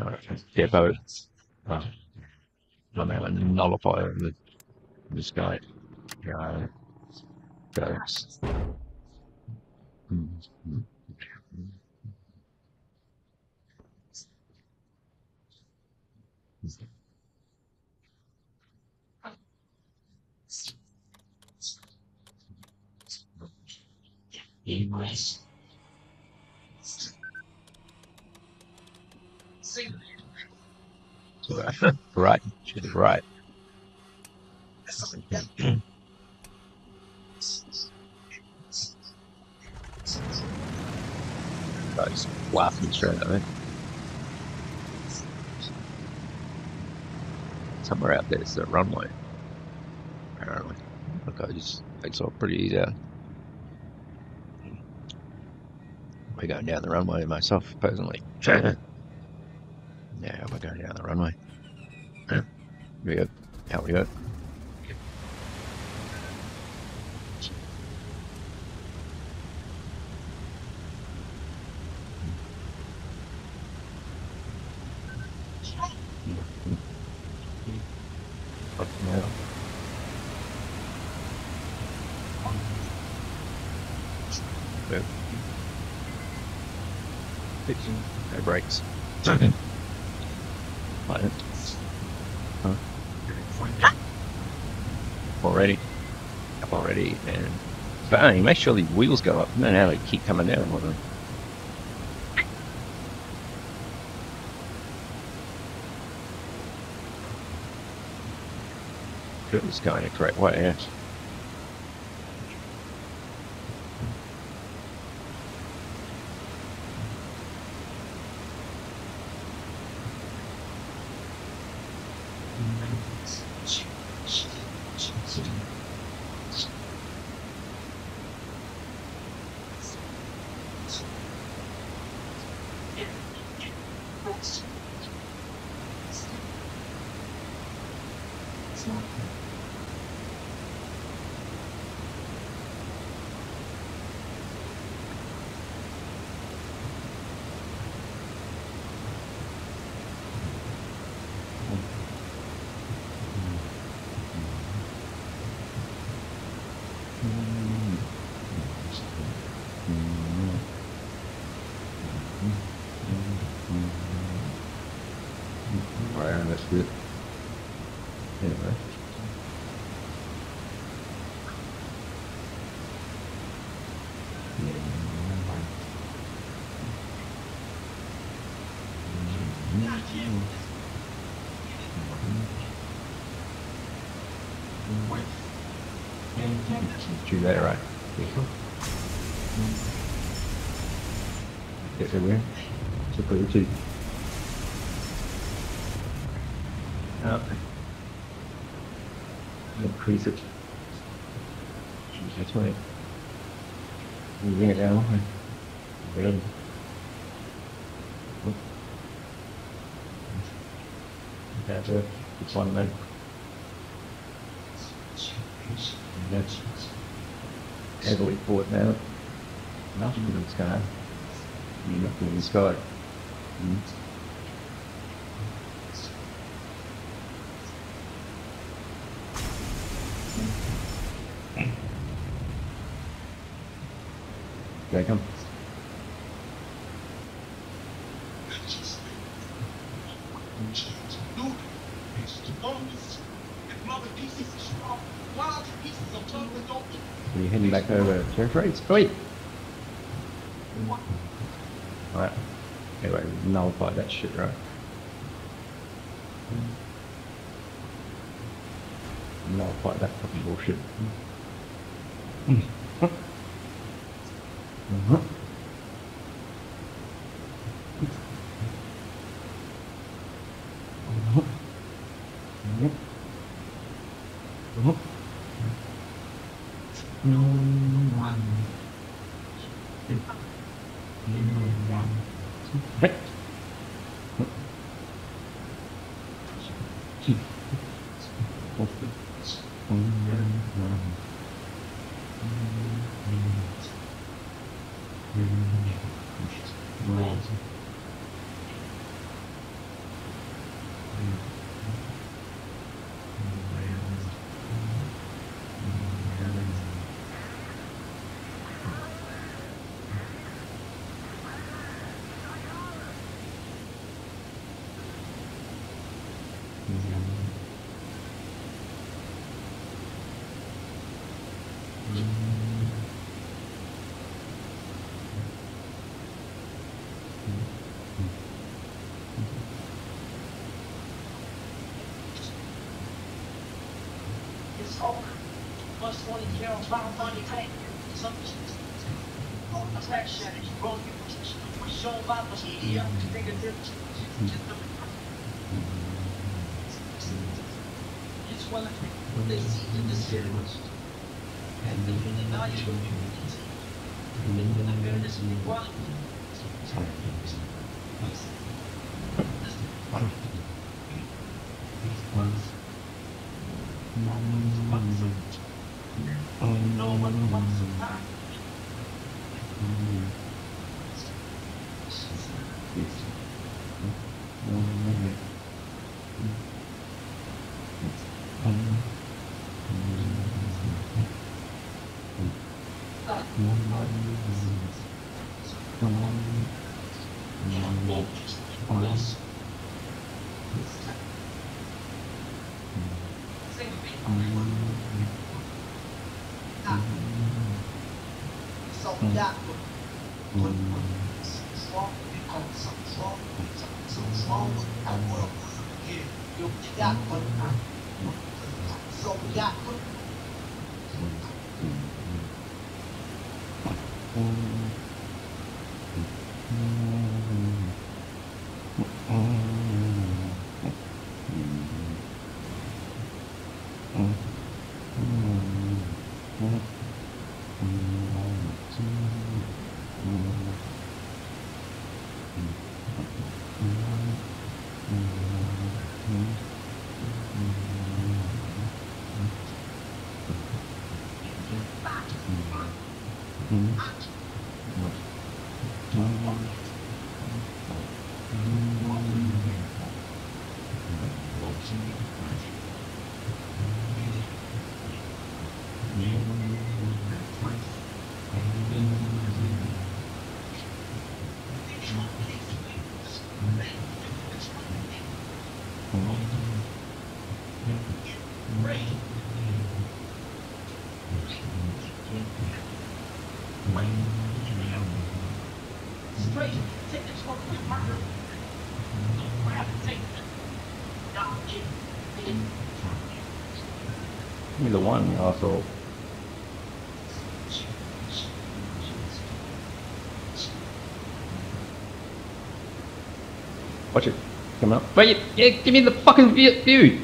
depot. Uh, I'm going to nullify this guy. Yeah, goes. Right, she's right. Guys, laughing straight at me. Somewhere out there's the runway, apparently. Look, I saw pretty easy. We're going down the runway myself, personally. Yeah, we're going down the runway. Here we go. Out we go. No brakes. Huh? Already. Up already, and bang, make sure the wheels go up. No, now they keep coming down. It was going a great way, yeah. Alright, that's good. Anyway. Do that right. Get everywhere. So put it to increase it. That's right. You bring it down. Good. That's it. It's one minute. That's heavily forward now. Nothing in the sky. Nothing in the sky. There come. Are you heading back over turf rates? Wait! Alright. Anyway, nullify that shit, right? Nullify that fucking bullshit. Either one also. Watch it. Coming up. Wait, yeah, give me the fucking view.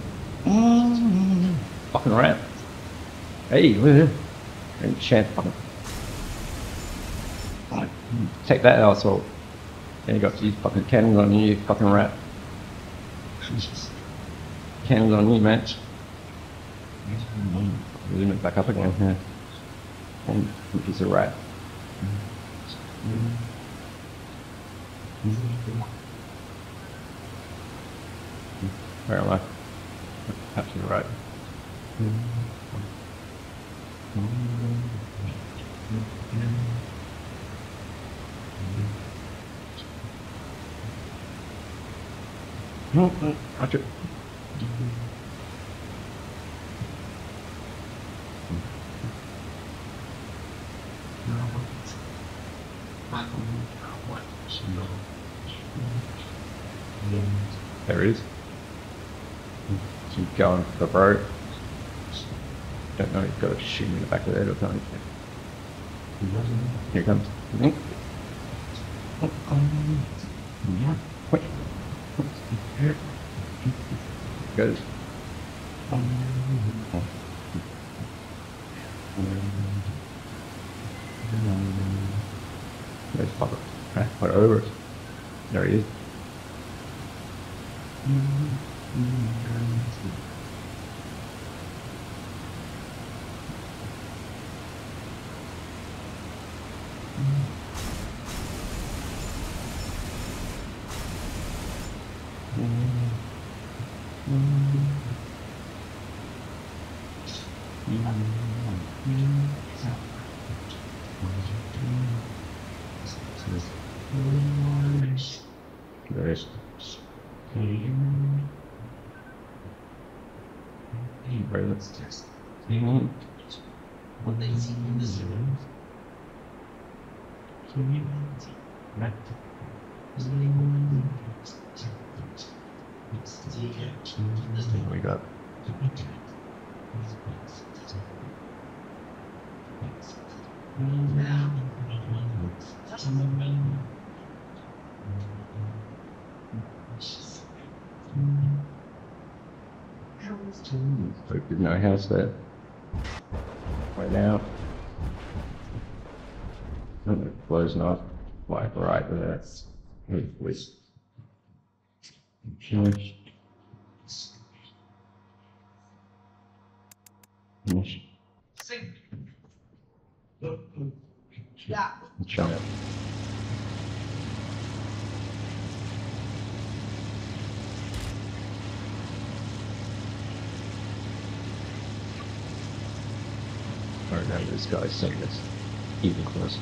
Fucking rat. Hey, look at that. Chance fucking. Take that asshole. And you got these fucking cannons on you, you fucking rat. Cannons on you, man. Zoom it back up again here. And piece of rat. Where am I? Absolutely right. Watch it. There it is. Keep going for the bro. Don't know, he's got a shoot in the back of the head or something. Here it comes. Wait. Goes. There's fucker. Put it over. There he is. There is. Right, let's test. We got hope there's no house there. Right now. And it blows not like right there. Hopefully. Giant. I don't know, this guy's saying this even close.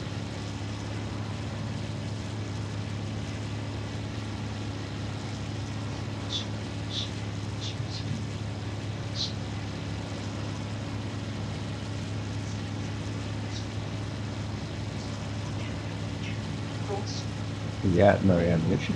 Yeah, no ammunition.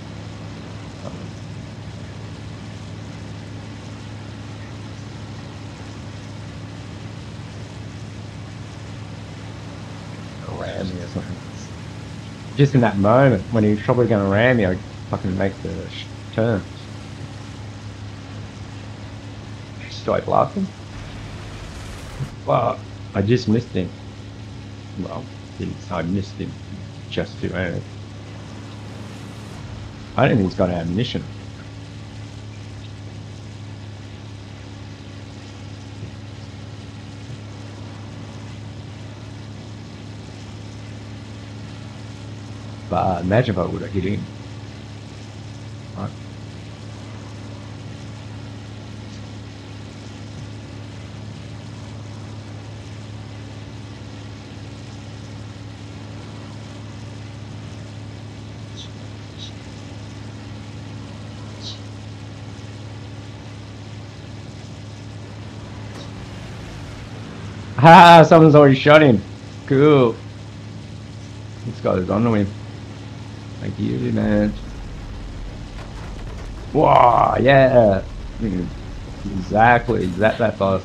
Ram me or something. Just in that moment when he was probably going to ram me, I fucking make the turn. Do I blast him? Well, I just missed him. Well, I missed him just to I don't think he's got ammunition. But imagine if I would have hit him. Right. Ha! Someone's already shot him. Cool. This guy's on to him. Thank you, man. Wow, yeah. Exactly. That fast.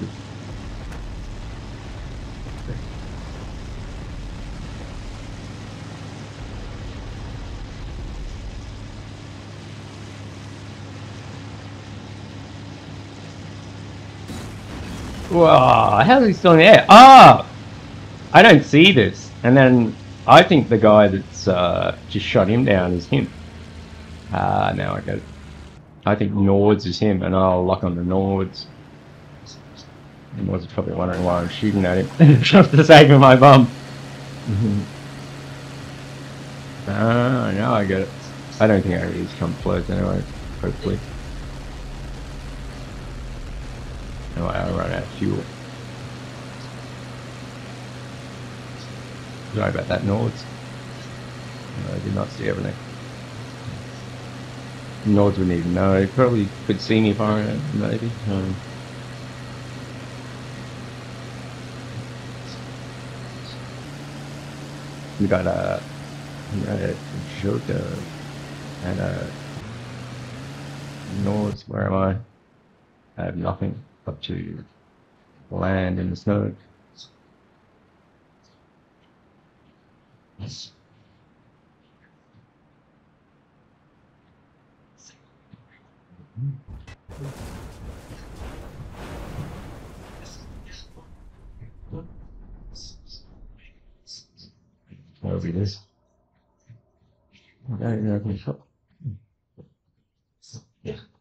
Wow, how's he still in the air? Ah! I don't see this. And then I think the guy that's just shot him down is him. Ah, now I get it. I think Nords is him, and I'll lock on the Nords. Nords is probably wondering why I'm shooting at him. Just to save my bum. Ah, now I get it. I don't think I really come close anyway, hopefully. No, I run out of fuel. Sorry about that, Nords. No, I did not see everything. Nords wouldn't even know. He probably could see me firing it, maybe. We got a Jota and a Nords. Where am I? I have nothing but to land in the snow. Whatever it is. I don't know if we shot. Yeah.